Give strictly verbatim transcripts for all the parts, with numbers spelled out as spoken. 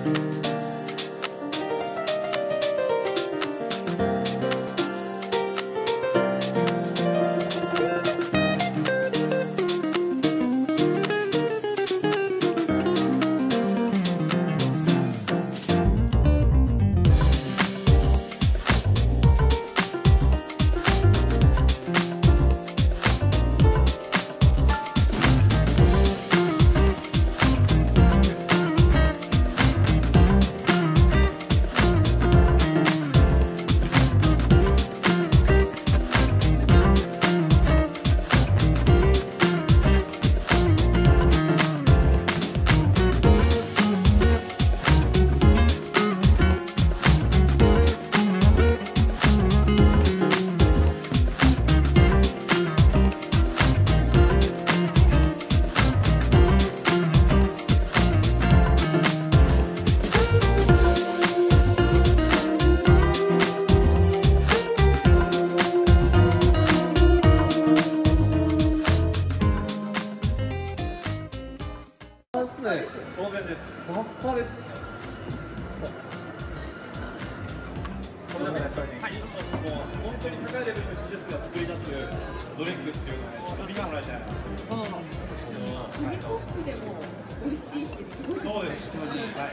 当然です。真っ赤です。これでもやっぱりね、はい、もう本当に高いレベルの技術が作り出すドリンクっていうのをね、見てもらいたいな。 紙コップでも美味しいってすごい。 そうです。はい。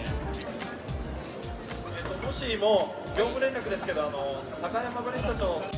もう業務連絡ですけど、あの高山バリスタと